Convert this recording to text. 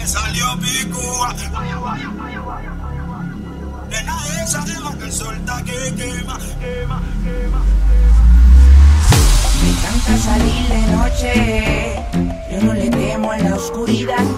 salió picúa. Nena esa deja que el sol ta que quema. Me encanta salir de noche, yo no le temo en la oscuridad.